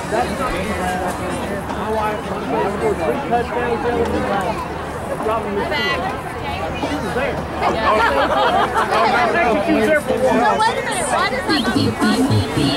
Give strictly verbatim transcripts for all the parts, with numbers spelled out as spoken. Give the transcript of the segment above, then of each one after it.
My wife scored three touchdowns the other night. She was there. Oh, she was there for one. So wait a minute, why does that not be private?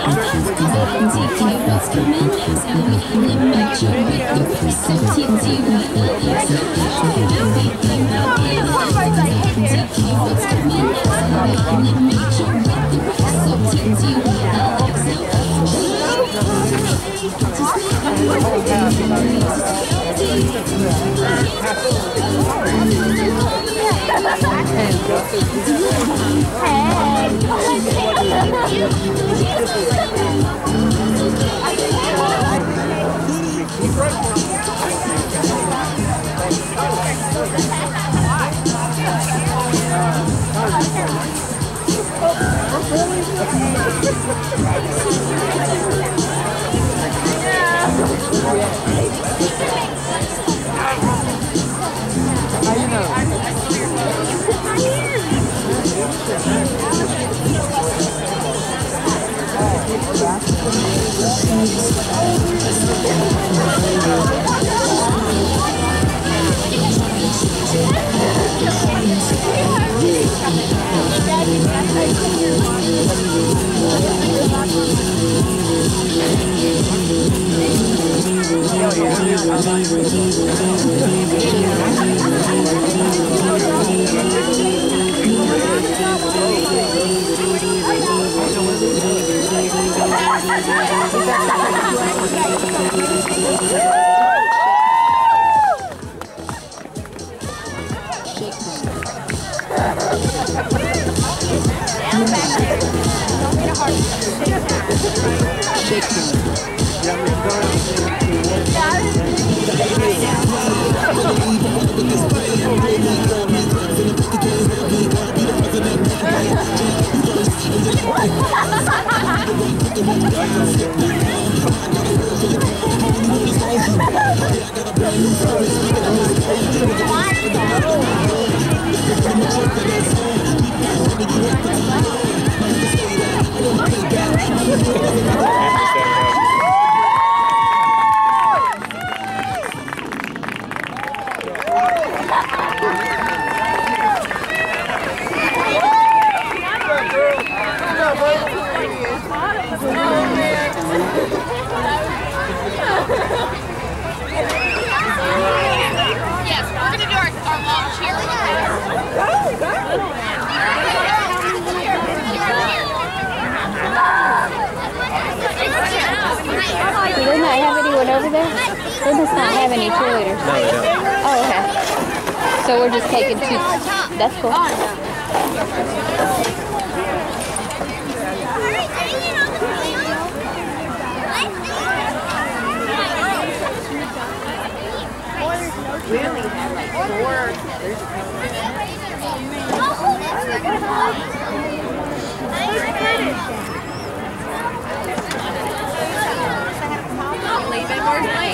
Over there? They must not have any cheerleaders. No, they don't. Oh, okay. So we're just taking two. That's cool. Really had like four. Leave it where it's late.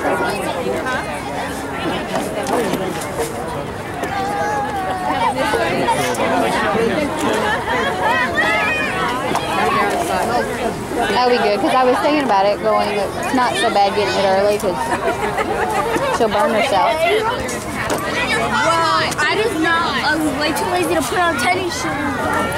That'll be good, because I was thinking about it going, it's not so bad getting it early, because she'll burn herself. Well, I just not. I was way too lazy to put on tennis shoes.